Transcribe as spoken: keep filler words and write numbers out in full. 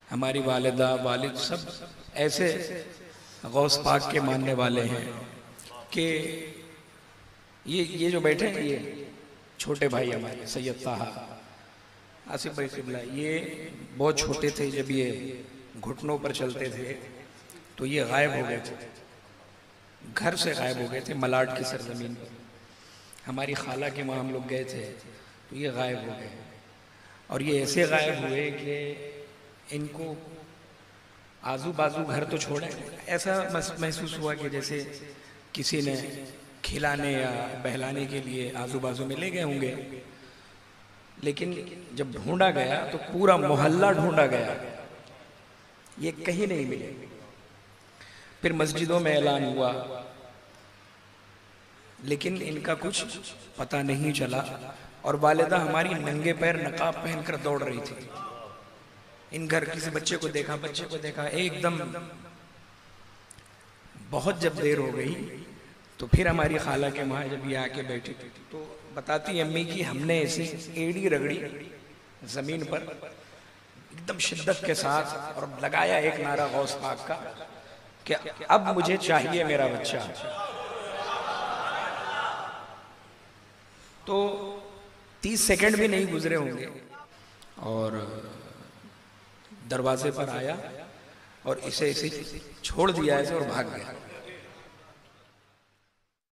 हमारी वालिदा वालिद सब ऐसे गौस पाक के मानने वाले हैं कि ये ये जो बैठे हैं, ये छोटे भाई हमारे सैयद ताहा आसिफ भाई किबला, ये बहुत छोटे थे जब ये घुटनों पर चलते थे तो ये गायब हो गए थे, घर से गायब हो गए थे। मलाड की सरजमीन पर हमारी खाला के वहाँ हम लोग गए थे तो ये गायब हो गए, और ये ऐसे गायब हुए कि इनको आजू बाजू घर तो छोड़े, ऐसा महसूस हुआ कि जैसे किसी ने खिलाने या बहलाने के लिए आजू बाजू में ले गए होंगे। लेकिन जब ढूंढा गया तो पूरा मोहल्ला ढूंढा गया, ये कहीं नहीं मिले। फिर मस्जिदों में ऐलान हुआ, लेकिन इनका कुछ पता नहीं चला। और वालिदा हमारी नंगे पैर नकाब पहनकर दौड़ रही थी। इन घर किसी बच्चे को देखा, बच्चे को देखा, एकदम बहुत जब देर हो गई तो फिर हमारी खाला के वहाँ जब ये आके बैठी थी तो बताती अम्मी कि हमने ऐसी एड़ी रगड़ी जमीन पर एकदम शिद्दत के साथ और लगाया एक नारा गौस पाक का कि अब मुझे चाहिए मेरा बच्चा। तो तीस सेकंड भी नहीं गुजरे होंगे और दरवाजे पर आया और इसे इसे छोड़ दिया ऐसे और भाग गया।